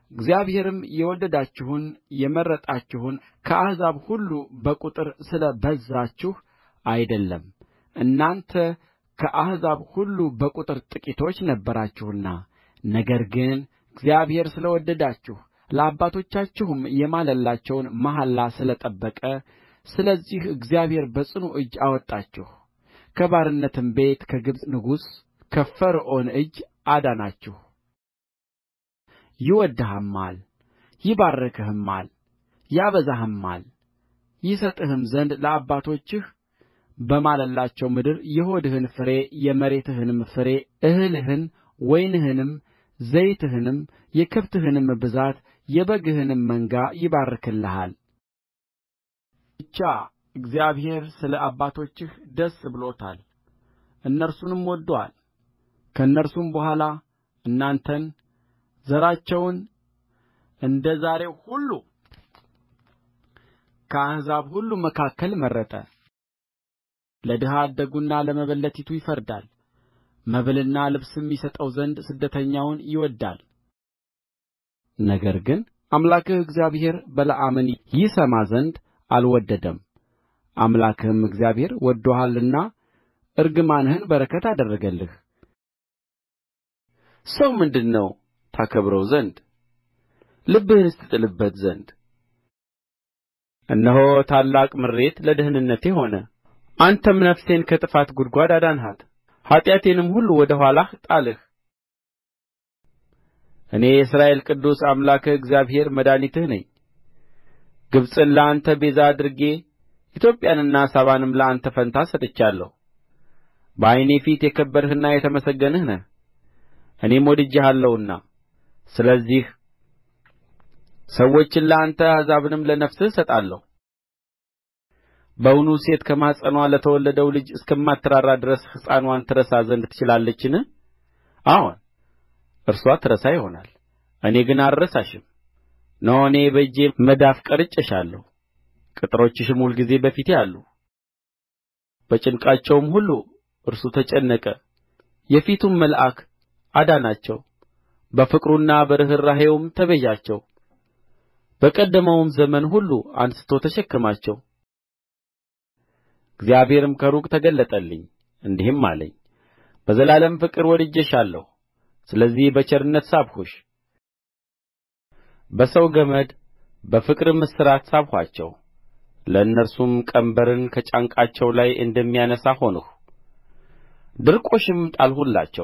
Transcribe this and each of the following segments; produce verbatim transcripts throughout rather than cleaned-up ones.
እግዚአብሔርም የወደዳችሁን የመረጣችሁን ከአሕዛብ ሁሉ በቍጥር ስለ በዛችሁ አይደለም፣ እናንተ ከአሕዛብ ሁሉ በቍጥር ጥቂቶች ነበራችሁና። ነገር ግን እግዚአብሔር ስለ ወደዳችሁ ለአባቶቻችሁም የማለላቸውን መሐላ ስለ ጠበቀ፣ ስለዚህ እግዚአብሔር በጽኑ እጅ አወጣችሁ፣ ከባርነትም ቤት ከግብፅ ንጉሥ ከፈርዖን እጅ አዳናችሁ። ይወድድህማል፣ ይባርክህማል፣ ያበዛህማል፣ ይሰጥህም ዘንድ ለአባቶችህ በማለላቸው ምድር የሆድህን ፍሬ የመሬትህንም ፍሬ እህልህን፣ ወይንህንም፣ ዘይትህንም፣ የከብትህንም ብዛት፣ የበግህንም መንጋ ይባርክልሃል። ብቻ እግዚአብሔር ስለ አባቶችህ ደስ ብሎታል፣ እነርሱንም ወድዶአል። ከእነርሱም በኋላ እናንተን ዘራቸውን እንደ ዛሬው ሁሉ ከአሕዛብ ሁሉ መካከል መረጠ። ለድሀ አደጉና ለመበለቲቱ ይፈርዳል፣ መብልና ልብስም ይሰጠው ዘንድ ስደተኛውን ይወድዳል። ነገር ግን አምላክህ እግዚአብሔር በለዓምን ይሰማ ዘንድ አልወደደም። አምላክህም እግዚአብሔር ወድዶሃልና እርግማንህን በረከት አደረገልህ። ሰው ምንድር ነው ታከብረው ዘንድ ልብህንስ ትጥልበት ዘንድ? እነሆ ታላቅ ምሬት ለደኅንነቴ ሆነ። አንተም ነፍሴን ከጥፋት ጕድጓድ አዳንሃት፣ ኃጢአቴንም ሁሉ ወደ ኋላህ ጣልህ። እኔ የእስራኤል ቅዱስ አምላክህ እግዚአብሔር መድኃኒትህ ነኝ። ግብጽን ለአንተ ቤዛ አድርጌ ኢትዮጵያንና ሳባንም ለአንተ ፋንታ ሰጥቻለሁ። በዓይኔ ፊት የከበርህና የተመሰገንህ ነህ፣ እኔም ወድጄሃለሁና። ስለዚህ ሰዎችን ለአንተ አሕዛብንም ለነፍስህ እሰጣለሁ። በውኑ ሴት ከማኅፀንዋ ለተወለደው ልጅ እስከማትራራ ድረስ ሕፃንዋን ትረሳ ዘንድ ትችላለችን? አዎን እርስዋ ትረሳ ይሆናል፣ እኔ ግን አልረሳሽም። እነሆ እኔ በእጄ መዳፍ ቀርጬሻለሁ፣ ቅጥሮችሽም ሁልጊዜ በፊቴ አሉ። በጭንቃቸውም ሁሉ እርሱ ተጨነቀ፣ የፊቱም መልአክ አዳናቸው። በፍቅሩና በርኅራኄውም ተቤዣቸው፣ በቀደመውም ዘመን ሁሉ አንሥቶ ተሸከማቸው። እግዚአብሔርም ከሩቅ ተገለጠልኝ እንዲህም አለኝ፣ በዘላለም ፍቅር ወድጄሻለሁ፣ ስለዚህ በቸርነት ሳብሁሽ። በሰው ገመድ በፍቅርም እስራት ሳብኋቸው፣ ለእነርሱም ቀንበርን ከጫንቃቸው ላይ እንደሚያነሣ ሆንሁ። ድርቆሽም ጣልሁላቸው።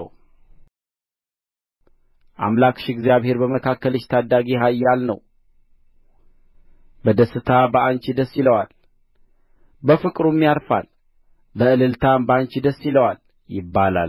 አምላክሽ እግዚአብሔር በመካከልሽ ታዳጊ ኃያል ነው። በደስታ በአንቺ ደስ ይለዋል፣ በፍቅሩም ያርፋል፣ በእልልታም በአንቺ ደስ ይለዋል ይባላል።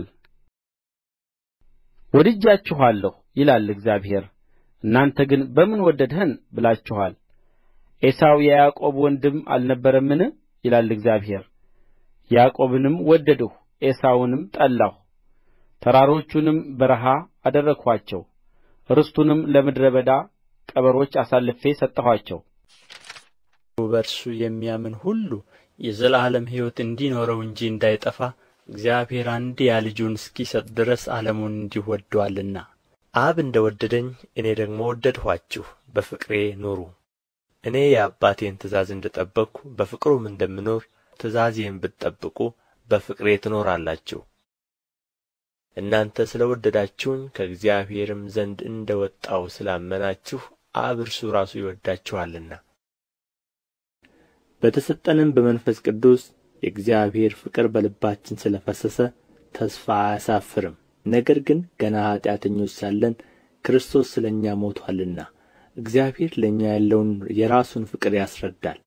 ወድጃችኋለሁ ይላል እግዚአብሔር፣ እናንተ ግን በምን ወደድኸን ብላችኋል። ዔሳው የያዕቆብ ወንድም አልነበረምን? ይላል እግዚአብሔር። ያዕቆብንም ወደድሁ፣ ዔሳውንም ጠላሁ። ተራሮቹንም በረሃ አደረግኋቸው፣ ርስቱንም ለምድረ በዳ ቀበሮች አሳልፌ ሰጠኋቸው። በእርሱ የሚያምን ሁሉ የዘላለም ሕይወት እንዲኖረው እንጂ እንዳይጠፋ እግዚአብሔር አንድያ ልጁን እስኪሰጥ ድረስ ዓለሙን እንዲሁ ወዶአልና። አብ እንደ ወደደኝ እኔ ደግሞ ወደድኋችሁ፣ በፍቅሬ ኑሩ። እኔ የአባቴን ትእዛዝ እንደ ጠበቅሁ በፍቅሩም እንደምኖር ትእዛዜን ብትጠብቁ በፍቅሬ ትኖራላችሁ። እናንተ ስለ ወደዳችሁኝ ከእግዚአብሔርም ዘንድ እንደ ወጣሁ ስላመናችሁ አብ እርሱ ራሱ ይወዳችኋልና። በተሰጠንም በመንፈስ ቅዱስ የእግዚአብሔር ፍቅር በልባችን ስለ ፈሰሰ ተስፋ አያሳፍርም። ነገር ግን ገና ኃጢአተኞች ሳለን ክርስቶስ ስለ እኛ ሞቶአልና እግዚአብሔር ለእኛ ያለውን የራሱን ፍቅር ያስረዳል።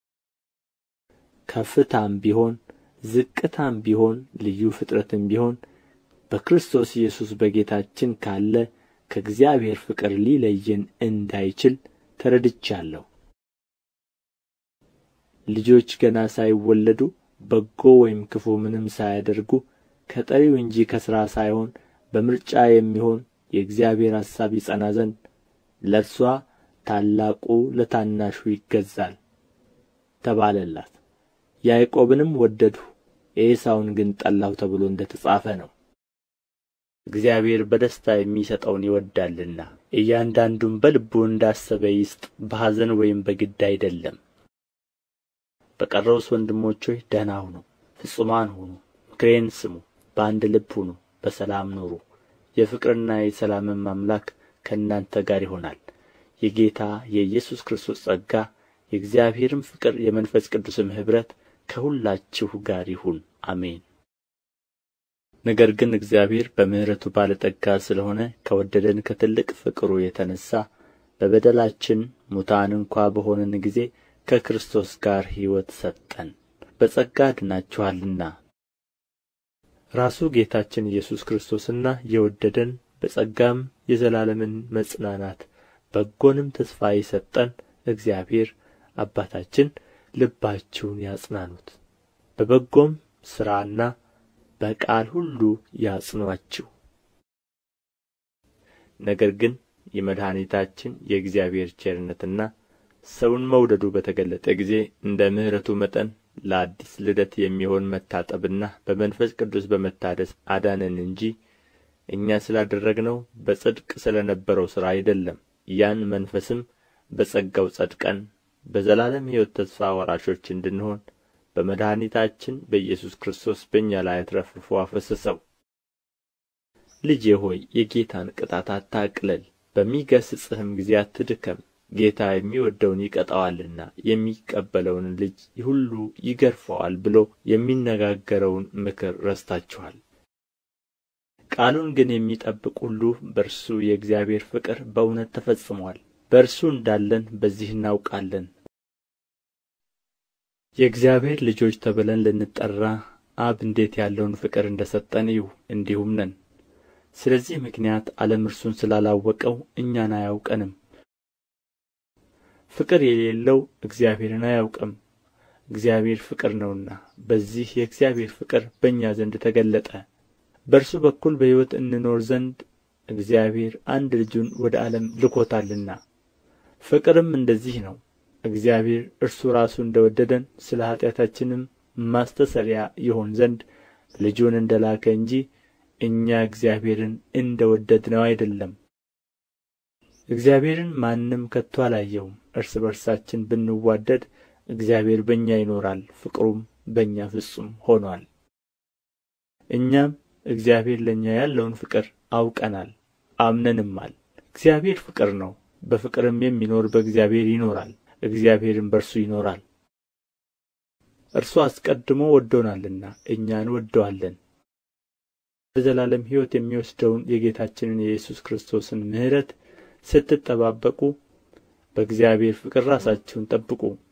ከፍታም ቢሆን ዝቅታም ቢሆን ልዩ ፍጥረትም ቢሆን በክርስቶስ ኢየሱስ በጌታችን ካለ ከእግዚአብሔር ፍቅር ሊለየን እንዳይችል ተረድቻለሁ። ልጆች ገና ሳይወለዱ በጎ ወይም ክፉ ምንም ሳያደርጉ ከጠሪው እንጂ ከሥራ ሳይሆን በምርጫ የሚሆን የእግዚአብሔር ሐሳብ ይጸና ዘንድ ለእርሷ ታላቁ ለታናሹ ይገዛል ተባለላት። ያዕቆብንም ወደድሁ፣ ኤሳውን ግን ጠላሁ ተብሎ እንደ ተጻፈ ነው። እግዚአብሔር በደስታ የሚሰጠውን ይወዳልና። እያንዳንዱም በልቡ እንዳሰበ ይስጥ፣ በሐዘን ወይም በግድ አይደለም። በቀረውስ ወንድሞች ሆይ ደኅና ሁኑ፣ ፍጹማን ሁኑ፣ ምክሬን ስሙ፣ በአንድ ልብ ሁኑ፣ በሰላም ኑሩ። የፍቅርና የሰላምም አምላክ ከእናንተ ጋር ይሆናል። የጌታ የኢየሱስ ክርስቶስ ጸጋ የእግዚአብሔርም ፍቅር የመንፈስ ቅዱስም ኅብረት ከሁላችሁ ጋር ይሁን። አሜን። ነገር ግን እግዚአብሔር በምሕረቱ ባለጠጋ ስለ ሆነ ከወደደን ከትልቅ ፍቅሩ የተነሣ በበደላችን ሙታን እንኳ በሆንን ጊዜ ከክርስቶስ ጋር ሕይወት ሰጠን። በጸጋ ድናችኋልና። ራሱ ጌታችን ኢየሱስ ክርስቶስና የወደደን በጸጋም የዘላለምን መጽናናት በጎንም ተስፋ የሰጠን እግዚአብሔር አባታችን ልባችሁን ያጽናኑት፣ በበጎም ሥራና በቃል ሁሉ ያጽኑአችሁ። ነገር ግን የመድኃኒታችን የእግዚአብሔር ቸርነትና ሰውን መውደዱ በተገለጠ ጊዜ እንደ ምሕረቱ መጠን ለአዲስ ልደት የሚሆን መታጠብና በመንፈስ ቅዱስ በመታደስ አዳነን እንጂ እኛ ስላደረግነው በጽድቅ ስለ ነበረው ሥራ አይደለም። ያን መንፈስም በጸጋው ጸድቀን በዘላለም ሕይወት ተስፋ ወራሾች እንድንሆን በመድኃኒታችን በኢየሱስ ክርስቶስ በእኛ ላይ አትረፍርፎ አፈሰሰው። ልጄ ሆይ የጌታን ቅጣት አታቅልል፣ በሚገሥጽህም ጊዜ አትድከም። ጌታ የሚወደውን ይቀጣዋልና የሚቀበለውን ልጅ ሁሉ ይገርፈዋል ብሎ የሚነጋገረውን ምክር ረስታችኋል። ቃሉን ግን የሚጠብቅ ሁሉ በእርሱ የእግዚአብሔር ፍቅር በእውነት ተፈጽሞአል። በእርሱ እንዳለን በዚህ እናውቃለን። የእግዚአብሔር ልጆች ተብለን ልንጠራ አብ እንዴት ያለውን ፍቅር እንደ ሰጠን እዩ፣ እንዲሁም ነን። ስለዚህ ምክንያት ዓለም እርሱን ስላላወቀው እኛን አያውቀንም። ፍቅር የሌለው እግዚአብሔርን አያውቅም፣ እግዚአብሔር ፍቅር ነውና። በዚህ የእግዚአብሔር ፍቅር በእኛ ዘንድ ተገለጠ፣ በእርሱ በኩል በሕይወት እንኖር ዘንድ እግዚአብሔር አንድ ልጁን ወደ ዓለም ልኮታልና። ፍቅርም እንደዚህ ነው፣ እግዚአብሔር እርሱ ራሱ እንደ ወደደን ስለ ኃጢአታችንም ማስተሰሪያ ይሆን ዘንድ ልጁን እንደ ላከ እንጂ እኛ እግዚአብሔርን እንደ ወደድነው አይደለም። እግዚአብሔርን ማንም ከቶ አላየውም። እርስ በርሳችን ብንዋደድ እግዚአብሔር በእኛ ይኖራል፣ ፍቅሩም በእኛ ፍጹም ሆኖአል። እኛም እግዚአብሔር ለእኛ ያለውን ፍቅር አውቀናል አምነንማል። እግዚአብሔር ፍቅር ነው፣ በፍቅርም የሚኖር በእግዚአብሔር ይኖራል፣ እግዚአብሔርም በእርሱ ይኖራል። እርሱ አስቀድሞ ወዶናልና እኛ እንወደዋለን። በዘላለም ሕይወት የሚወስደውን የጌታችንን የኢየሱስ ክርስቶስን ምሕረት ስትጠባበቁ በእግዚአብሔር ፍቅር ራሳችሁን ጠብቁ።